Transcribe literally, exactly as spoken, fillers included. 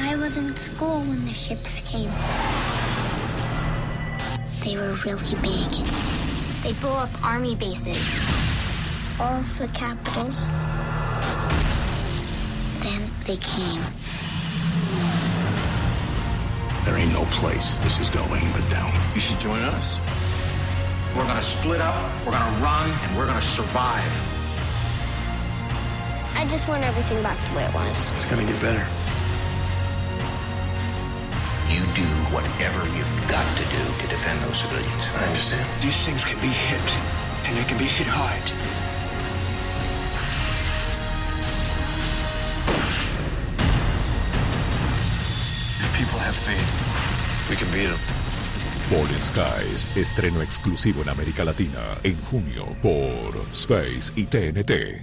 I was in school when the ships came. They were really big. They blew up army bases. All of the capitals. Then they came. There ain't no place this is going but down. You should join us. We're gonna split up, we're gonna run, and we're gonna survive. I just want everything back the way it was. It's gonna get better. You do whatever you've got to do to defend those civilians. I understand. These things can be hit, and they can be hit hard. If people have faith, we can beat them. Fallen Skies, estreno exclusivo en América Latina en junio por Space y T N T.